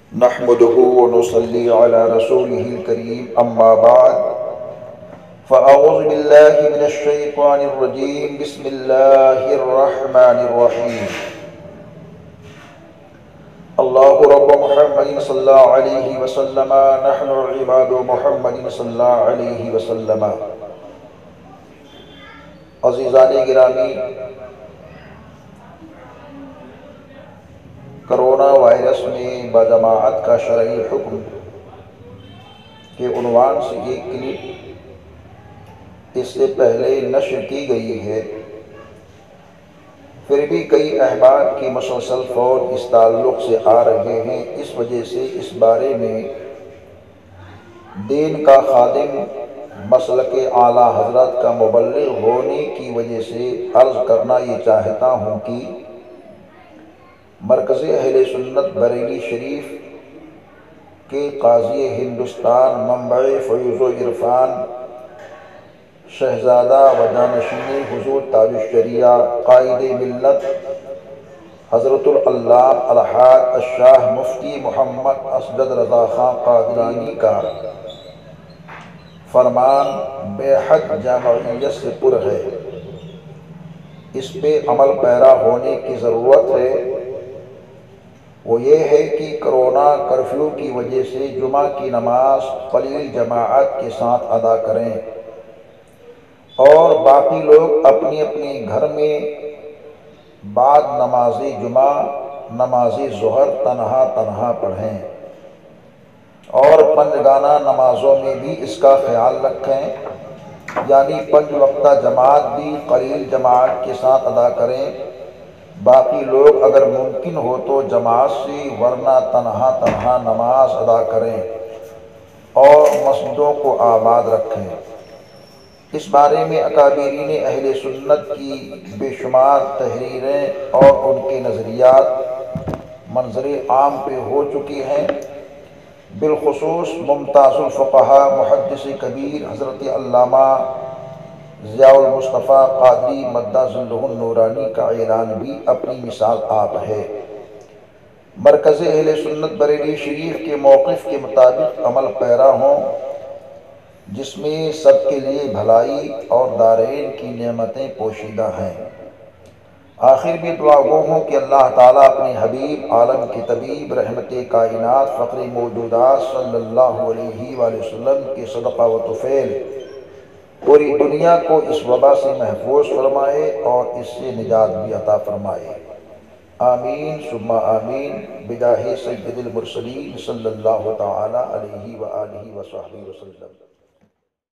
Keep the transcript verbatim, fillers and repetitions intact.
نحمده ونصلي على رسوله الكريم أما بعد فأعوذ بالله من الشيطان الرجيم بسم الله الرحمن الرحيم الله رب محمد صلى الله عليه وسلم نحن عباد محمد صلى الله عليه وسلم عزیزان گرامی، کرونا وائرس میں بجماعت کا شرعی حکم کے عنوان سے یہ کلپ اس سے پہلے نشر کی گئی ہے، پھر بھی کئی احباب کی مسلسل فون اس تعلق سے آ رہے ہیں۔ اس وجہ سے اس بارے میں دین کا خادم، مسلک اعلیٰ حضرت کا مبلغ ہونے کی وجہ سے عرض کرنا یہ چاہتا ہوں کہ مرکز اہل سنت بریلی شریف کے قاضی ہندوستان، منبع فیض و عرفان، شہزادہ و جانشین حضور تاج الشریعہ، قائد ملت حضرت العلامہ الحاج الشاہ مفتی محمد اسجد رضا خان قادیانی کا فرمان بے حد جامعیت سے پر ہے، اس پہ عمل پیرا ہونے کی ضرورت ہے۔ وہ یہ ہے کہ کرونا کرفیو کی وجہ سے جمعہ کی نماز قلیل جماعت کے ساتھ ادا کریں اور باقی لوگ اپنی اپنی گھر میں بعد نماز جمعہ نماز ظہر تنہا تنہا پڑھیں، اور پنجگانہ نمازوں میں بھی اس کا خیال رکھیں، یعنی پنج وقتہ جماعت بھی قلیل جماعت کے ساتھ ادا کریں، باقی لوگ اگر ممکن ہو تو جماعت سے، ورنہ تنہا تنہا نماز ادا کریں اور مسجدوں کو آباد رکھیں۔ اس بارے میں اکابرین اہل سنت کی بے شمار تحریریں اور ان کے نظریات منظر عام پہ ہو چکی ہیں، بالخصوص ممتاز الفقہا محدث کبیر حضرت علامہ ضیاء المصطفیٰ قادری مدہ ظلہ النورانی کا اعلان بھی اپنی مثال آپ ہے۔ مرکز اہل سنت بریلی شریف کے موقف کے مطابق عمل پیرا ہوں، جس میں سب کے لیے بھلائی اور دارین کی نعمتیں پوشیدہ ہیں۔ آخر بھی دعا گو ہوں کہ اللہ تعالیٰ اپنے حبیب عالم کے طبیب رحمت کائنات فخر موجودات صلی اللہ علیہ وآلہ وسلم کے صدقہ و طفیل پوری دنیا کو اس وبا سے محفوظ فرمائے اور اس سے نجات بھی عطا فرمائے، آمین ثم آمین، بجاہ سید المرسلین صلی اللہ تعالی علیہ وآلہ وصحبہ وسلم۔